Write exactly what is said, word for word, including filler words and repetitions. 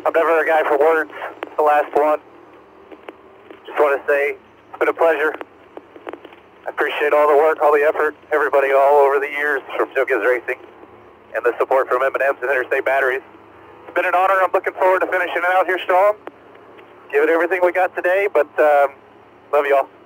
I'm never a guy for words. It's the last one. Just want to say it's been a pleasure. I appreciate all the work, all the effort, everybody all over the years from Joki's Racing, and the support from M and M's and Interstate Batteries. It's been an honor. I'm looking forward to finishing it out here strong. Give it everything we got today, but um, love you all.